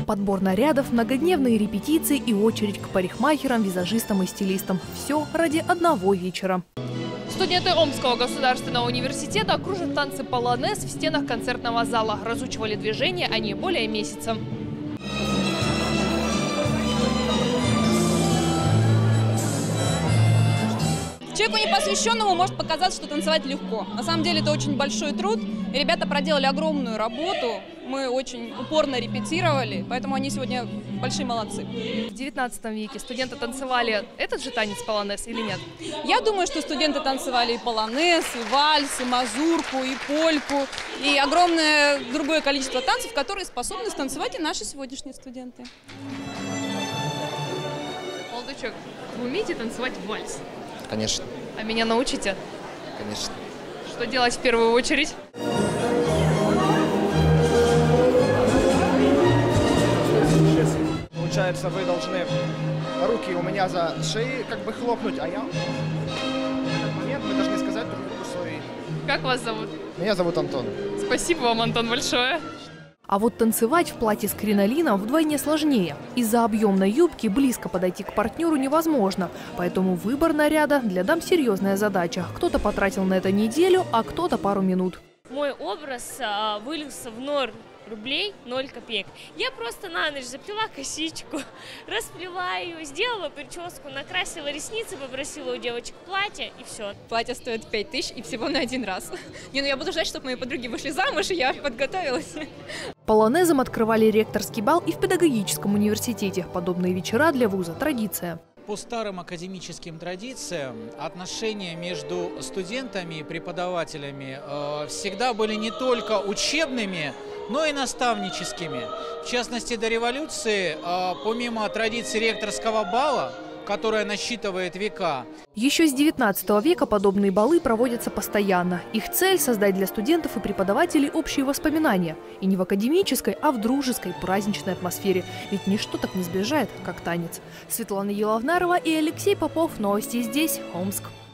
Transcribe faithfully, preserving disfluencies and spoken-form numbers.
подбор нарядов, многодневные репетиции и очередь к парикмахерам, визажистам и стилистам. Все ради одного вечера. Студенты Омского государственного университета кружат танцы полонез в стенах концертного зала. Разучивали движения они более месяца. Человеку непосвященному может показаться, что танцевать легко. На самом деле это очень большой труд. И ребята проделали огромную работу. Мы очень упорно репетировали, поэтому они сегодня большие молодцы. В девятнадцатом веке студенты танцевали этот же танец полонез или нет? Я думаю, что студенты танцевали и полонез, и вальс, и мазурку, и польку, и огромное другое количество танцев, которые способны станцевать и наши сегодняшние студенты. Молодой человек, вы умеете танцевать вальс? Конечно. А меня научите? Конечно. Что делать в первую очередь? Получается, вы должны руки у меня за шеей как бы хлопнуть, а я в этот момент мы должны сказать друг другу свои. Как вас зовут? Меня зовут Антон. Спасибо вам, Антон, большое. А вот танцевать в платье с кринолином вдвойне сложнее. Из-за объемной юбки близко подойти к партнеру невозможно. Поэтому выбор наряда для дам серьезная задача. Кто-то потратил на это неделю, а кто-то пару минут. Мой образ а, вылился в ноль рублей, ноль копеек. Я просто на ночь заплела косичку, расплела ее, сделала прическу, накрасила ресницы, попросила у девочек платье и все. Платье стоит пять тысяч и всего на один раз. Не, ну я буду ждать, чтобы мои подруги вышли замуж, и я подготовилась. Полонезом открывали ректорский бал и в педагогическом университете. Подобные вечера для вуза – традиция. По старым академическим традициям отношения между студентами и преподавателями э, всегда были не только учебными, но и наставническими. В частности, до революции, э, помимо традиции ректорского бала, которая насчитывает века. Еще с девятнадцатого века подобные балы проводятся постоянно. Их цель – создать для студентов и преподавателей общие воспоминания. И не в академической, а в дружеской, праздничной атмосфере. Ведь ничто так не сближает, как танец. Светлана Еловнарова и Алексей Попов. Новости здесь, Омск.